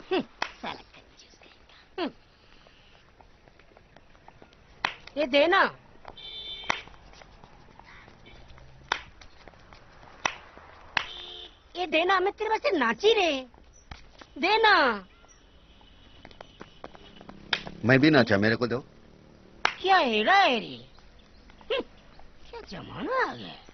साला कंजूस कहीं का। ये देना। ये देना, मैं तेरे वास्ते नाची रे। देना। मैं भी नाचा, मेरे को दो। क्या हेरा है रे? क्या जमाना आ गया।